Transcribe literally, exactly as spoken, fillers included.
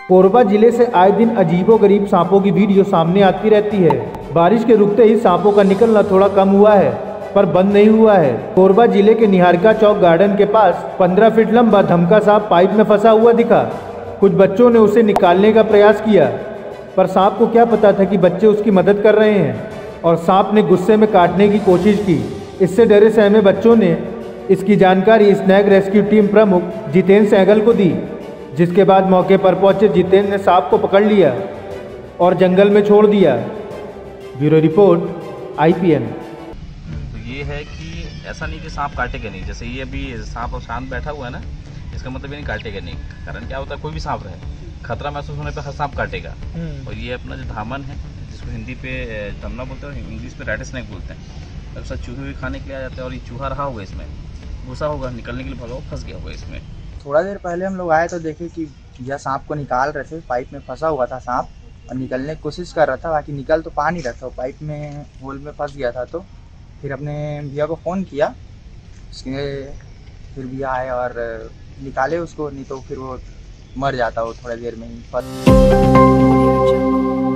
कोरबा जिले से आए दिन अजीबोगरीब सांपों की वीडियो सामने आती रहती है। बारिश के रुकते ही सांपों का निकलना थोड़ा कम हुआ है, पर बंद नहीं हुआ है। कोरबा जिले के निहारिका चौक गार्डन के पास पंद्रह फीट लंबा धमका सांप पाइप में फंसा हुआ दिखा। कुछ बच्चों ने उसे निकालने का प्रयास किया, पर सांप को क्या पता था कि बच्चे उसकी मदद कर रहे हैं और सांप ने गुस्से में काटने की कोशिश की। इससे डरे सहमे बच्चों ने इसकी जानकारी स्नैक रेस्क्यू टीम प्रमुख जितेंद्र सहगल को दी, जिसके बाद मौके पर पहुंचे जितेंद्र ने सांप को पकड़ लिया और जंगल में छोड़ दिया। Bureau report I P N. तो ये है कि ऐसा नहीं कि सांप काटेगा नहीं, जैसे ये अभी सांप और शांत बैठा हुआ है ना, इसका मतलब ये नहीं काटेगा नहीं। कारण क्या होता है, कोई भी सांप रहे, खतरा महसूस होने पर हर सांप काटेगा। और ये अपना जो धामन है, जिसको हिंदी पे तमना बोलते हैं, इंग्लिश में रेड स्नैक बोलते हैं, अक्सर चूहे भी खाने के लिए आ जाते हैं। और ये चूहा रहा होगा, इसमें घुसा होगा, निकलने के लिए भागा, फंस गया होगा इसमें। थोड़ा देर पहले हम लोग आए तो देखे कि यह सांप को निकाल रहे थे। पाइप में फंसा हुआ था सांप और निकलने की कोशिश कर रहा था, बाकी निकल तो पा नहीं रहा था, पाइप में होल में फंस गया था। तो फिर अपने भैया को फ़ोन किया, उसके फिर भैया आए और निकाले उसको, नहीं तो फिर वो मर जाता वो थोड़ी देर में ही।